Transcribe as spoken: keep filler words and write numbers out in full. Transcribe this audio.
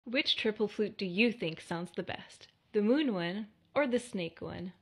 Which triple flute do you think sounds the best? The moon one or the snake one?